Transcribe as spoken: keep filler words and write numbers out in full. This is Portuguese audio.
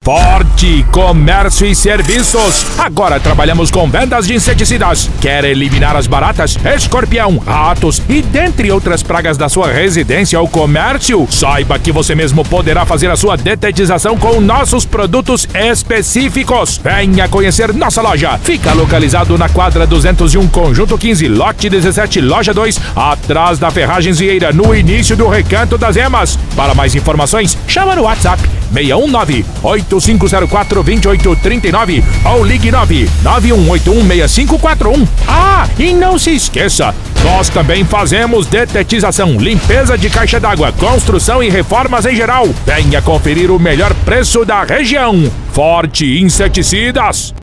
Forte Comércio e Serviços. Agora trabalhamos com vendas de inseticidas. Quer eliminar as baratas, escorpião, ratos e dentre outras pragas da sua residência ou comércio? Saiba que você mesmo poderá fazer a sua detetização com nossos produtos específicos. Venha conhecer nossa loja. Fica localizado na quadra duzentos e um, conjunto quinze, lote dezessete, loja dois, atrás da Ferragens Vieira, no início do Recanto das Emas. Para mais informações, chama no WhatsApp seis um nove, oito cinco zero quatro, dois oito três nove ou ligue nove nove um oito um seis cinco quatro um. Ah, e não se esqueça, nós também fazemos detetização, limpeza de caixa d'água, construção e reformas em geral. Venha conferir o melhor preço da região. Forte Inseticidas.